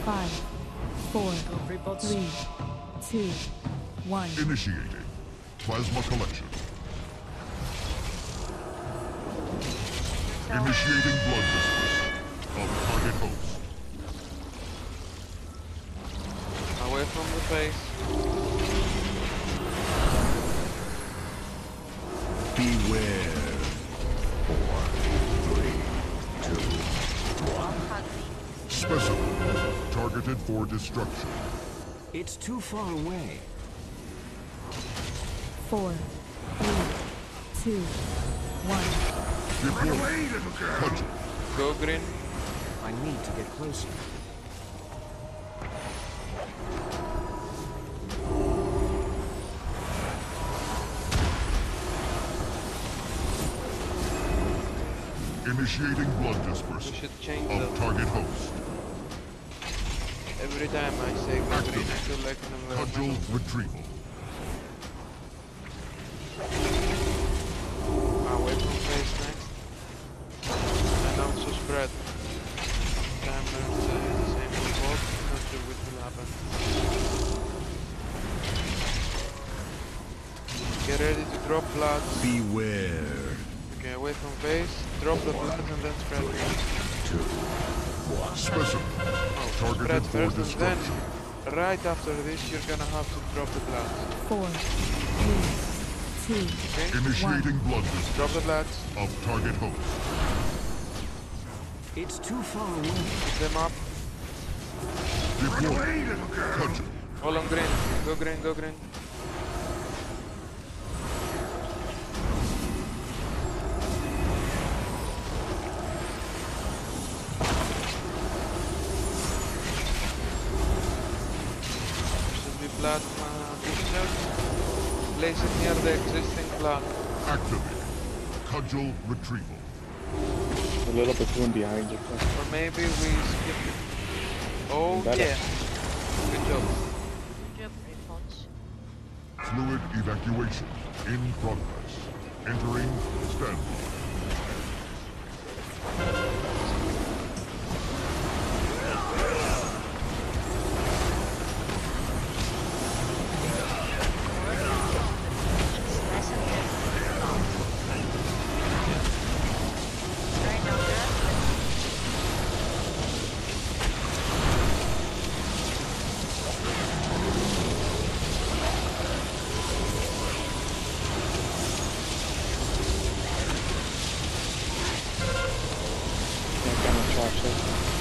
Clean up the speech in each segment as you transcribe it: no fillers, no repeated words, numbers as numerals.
5, 4, 3, 2, 1. Initiating plasma collection. Initiating blood dispersal of target host. Away from the face. Beware. 4, 3, 2, 1. Specimen targeted for destruction. It's too far away. 4, 3, 2, 1. Deploy. Touch it. Go green. I need to get closer. Initiating blood We dispersal should change of that. target host. Every time I say go green, I feel like an Cudgel environmental. retrieval. Away from face next. And also spread. Time and the same as both. Not sure which will happen. Get ready to drop blood. Beware. Okay, away from face. Drop the blood and then spread again. 2, 1. Specimen targeted Spread for first and then destruction. right after this you're gonna have to drop the blood. 4, 3, 2, Okay? Initiating blood Drop the dispersal blood. of target host. It's too far away. Pick them up. Deploy. Touch it. All on green. Go green, go green. Should be plasma picture. Place it near the existing blood. Activate. Cudgel retrieval. A little bit room behind you. Or maybe we skip it. Oh Better. yeah. Good job. Fluid evacuation in progress. Entering standby. That kind of traps it.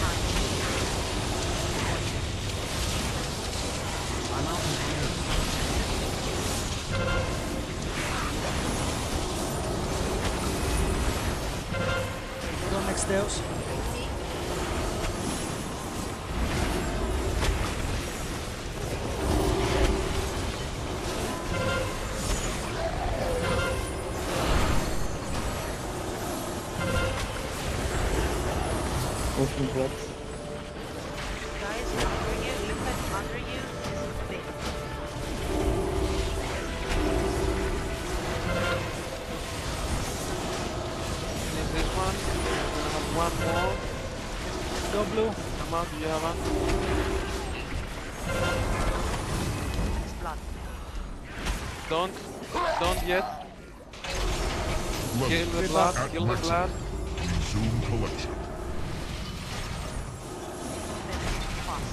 I'm out in air. Go next Deus. Ocean blood. Guys, under you, look at under you, this is big. Finish this one. We're gonna have one more. Go blue. Come out, you have one. It's blood. Don't yet. Level Kill the Rebuff. blood, at kill the blood. maximum. Resume collection. Fast.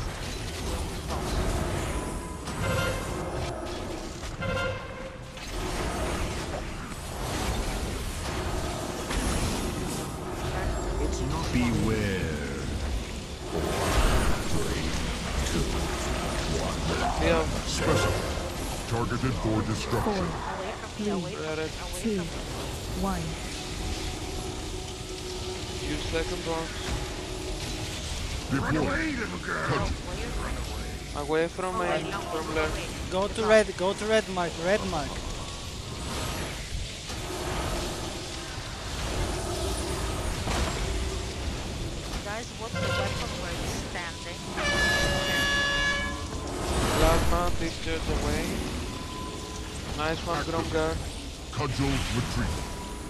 It's not Beware. 4, 3, 2, 1. We have Specimen targeted for 4, destruction. Away from me, away from me, away 2, from me. 1. use second box. Deploy. Touch it. Away from main, from left. Go to red mark, red mark. Guys, what's the weapon where it's standing? Plasma pictures away. Nice one, Gromgar. Cudgel retrieval.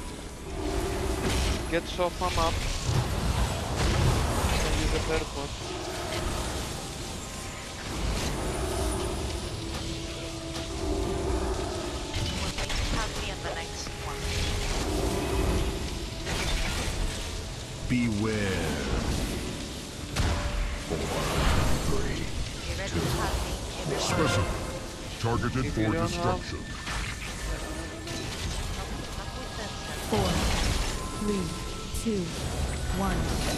Get Sofam up. And use the third bot. the next one. Beware. 4, 3. You ready to have me? Everyone. Specimen. Targeted If you for don't have- destruction. Not with that set. 4, 3, 2, 1.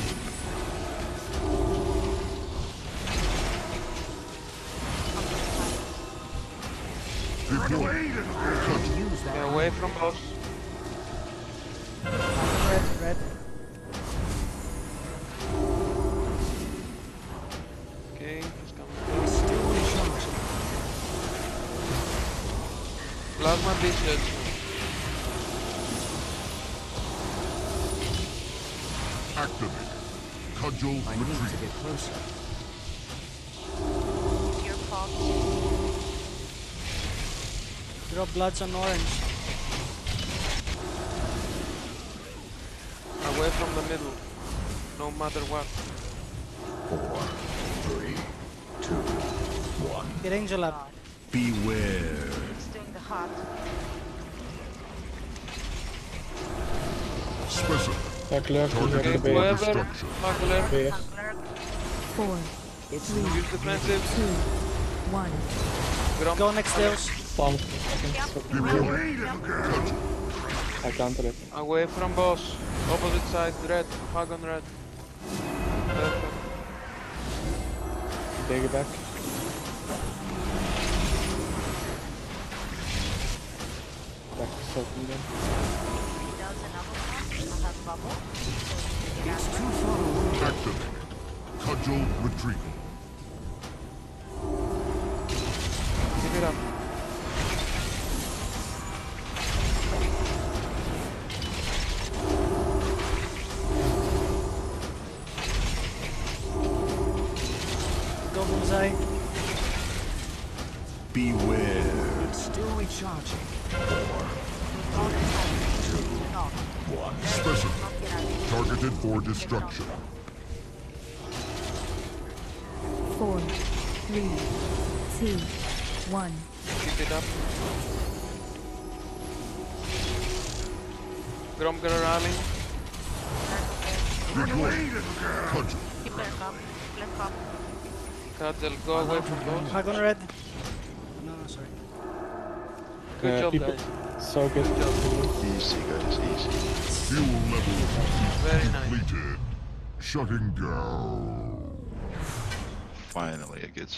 Deploy. Cut. Stay away from boss. Red. Okay, he's coming. It's still recharging. Plasma Beast. Activate. Cudgel I need to retreat. get closer. Your fault. Drop bloods on orange. Away from the middle. No matter what. 4, 3, 2, 1. Get angel up. Beware. It's doing the hot. Specimen. Tack lurk, you have Targeted to for be. Whoever, destruction. Smuggler, Be. Hunger. 4, It's 3, not use defensive. 2, 1. Grom. Go next Deus. Bomb. Deploy. Cut. I counter it. Away from boss. Opposite side, red. Hug on red. Perfect. Take it back. Back something then. That was another one. I have bubble. So you It's can too far away. Activate. Cudgel retreat. Keep it up. Go bullseye. Beware. It's still recharging. 1. Specimen. Targeted for destruction. 4, 3, 2, 1. Keep it up. Grom gonna rally. Deploy. Cudgel. keep their cup. Left cup. Cudgel, go away from boss. Hug on red. No, sorry. Good job, people. guys. So good. Good job. Easy, guys. Easy. Fuel level Very nice. completed. Shutting down. Finally, it gets